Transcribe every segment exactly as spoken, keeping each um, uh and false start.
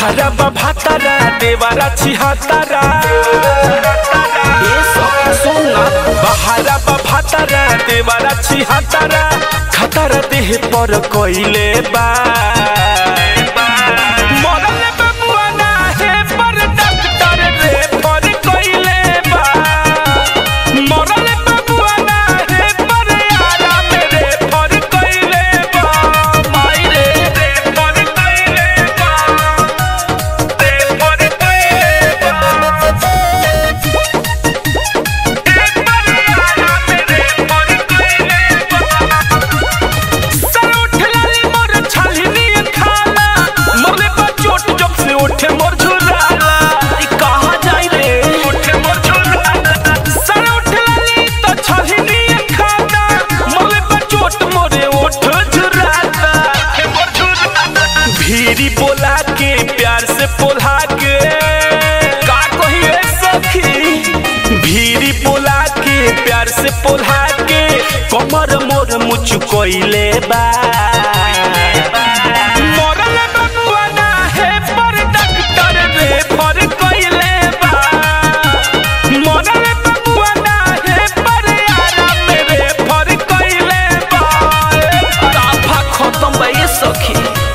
बहारा भातारा देवारा छिहत्तरा बहारा भातारा देवारा छिहत्तरा खतरा देह पर कोइले बा भीरी बोला के प्यार से पोल्हा के का कहिए सखी भीरी बोला के प्यार से पोल्हा के कमर मोर मुच कोइले बा मरल बबुआना है पर डॉक्टर रे पर कोइले बा मरल बबुआना है पर आराम रे पर कोइले बा काफा खत्म बा ये सखी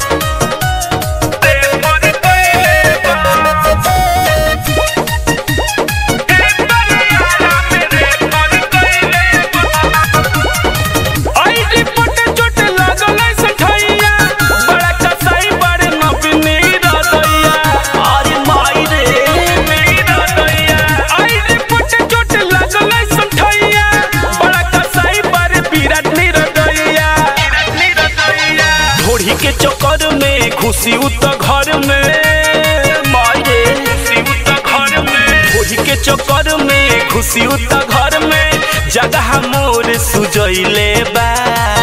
के चक्कर में खुशी उत घर में मारे खुशी उत घर में भोज के चक्कर में खुशी उत घर में जगह मोर सुजैले बा।